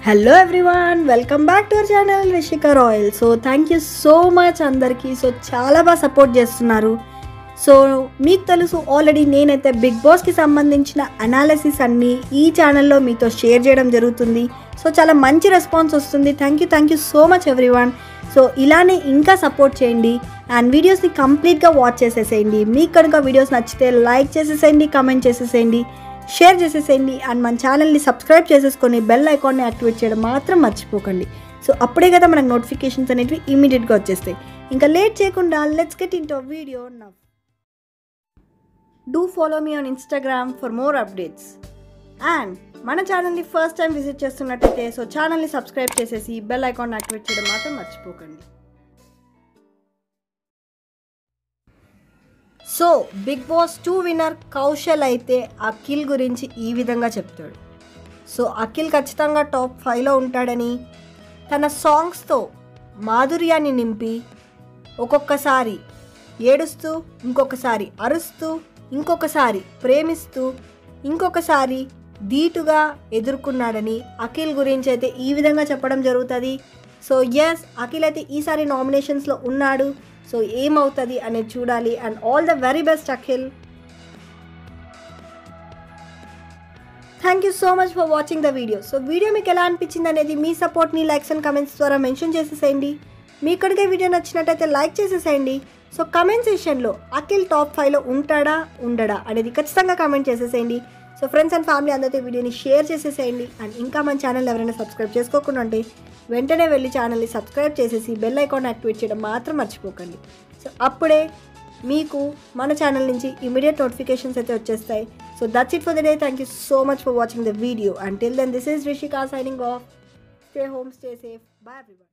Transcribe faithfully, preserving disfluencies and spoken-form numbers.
Hello everyone, welcome back to our channel Rishika Royal. So thank you so much andarki. So చాలా బాగా support చేస్తున్నారు. So మీకు తెలుసు already నేనైతే big boss కి సంబంధించిన అనాలిసిస్ అన్ని ఈ ఛానల్లో మీతో షేర్ చేయడం జరుగుతుంది. సో చాలా మంచి రెస్పాన్స్ వస్తుంది. Thank you thank you so much everyone. So ఇలానే ఇంకా సపోర్ట్ చేయండి అండ్ వీడియోస్ని కంప్లీట్గా వాచ్ చేసేసేయండి. మీకు కనుక వీడియోస్ నచ్చితే లైక్ చేసేసేయండి, కమెంట్ చేసేసేయండి, షేర్ చేసేసేయండి అండ్ మన ఛానల్ని సబ్స్క్రైబ్ చేసేసుకొని బెల్ ఐకాన్ని యాక్టివేట్ చేయడం మాత్రం మర్చిపోకండి. సో అప్పుడే కదా మనకు నోటిఫికేషన్స్ అనేవి ఇమీడియట్గా వచ్చేస్తాయి. ఇంకా లేట్ చేయకుండా let's get into video now. Do follow me on Instagram for more updates and మన ఛానల్ని ఫస్ట్ టైం విజిట్ చేస్తున్నట్టయితే సో ఛానల్ని సబ్స్క్రైబ్ చేసేసి బెల్ ఐకాన్ యాక్టివేట్ చేయడం మాత్రం మర్చిపోకండి. So Bigg Boss two winner Kaushal అయితే అఖిల్ గురించి ఈ విధంగా చెప్తాడు. సో అఖిల్ ఖచ్చితంగా టాప్ ఫైవ్లో ఉంటాడని, తన సాంగ్స్తో మాధుర్యాన్ని నింపి ఒక్కొక్కసారి ఏడుస్తూ, ఇంకొకసారి అరుస్తూ, ఇంకొకసారి ప్రేమిస్తూ, ఇంకొకసారి ధీటుగా ఎదుర్కొన్నాడని అఖిల్ గురించి అయితే ఈ విధంగా చెప్పడం జరుగుతుంది. సో ఎస్, అఖిల్ అయితే ఈసారి నామినేషన్స్లో ఉన్నాడు. సో ఏమవుతుంది అనేది చూడాలి and all the very best Akhil. Thank you so much for watching the video. So video మీకు ఎలా అనిపించింది అనేది మీ సపోర్ట్ని లైక్స్ అండ్ కమెంట్స్ ద్వారా మెన్షన్ చేసేసేయండి. మీ కనుక వీడియో నచ్చినట్టయితే లైక్ చేసేసేయండి. సో కమెంట్ సెక్షన్లో అఖిల్ టాప్ ఫైవ్లో ఉంటాడా ఉండడా అనేది ఖచ్చితంగా కమెంట్ చేసేసేయండి. సో ఫ్రెండ్స్ అండ్ ఫ్యామిలీ అందరితో వీడియోని షేర్ చేసేసేయండి అండ్ ఇంకా మన ఛానల్ ఎవరైనా సబ్స్క్రైబ్ చేసుకోకుండా ఉంటే వెంటనే వెళ్ళి ఛానల్ని సబ్స్క్రైబ్ చేసేసి బెల్ ఐకాన్ యాక్టివేట్ చేయడం మాత్రం మర్చిపోకండి. సో అప్పుడే మీకు మన ఛానల్ నుంచి ఇమీడియట్ నోటిఫికేషన్స్ అయితే వచ్చేస్తాయి. So that's it for the day. Thank you so much for watching the video. Until then this is Rishika signing off. Stay home, stay safe. Bye everyone.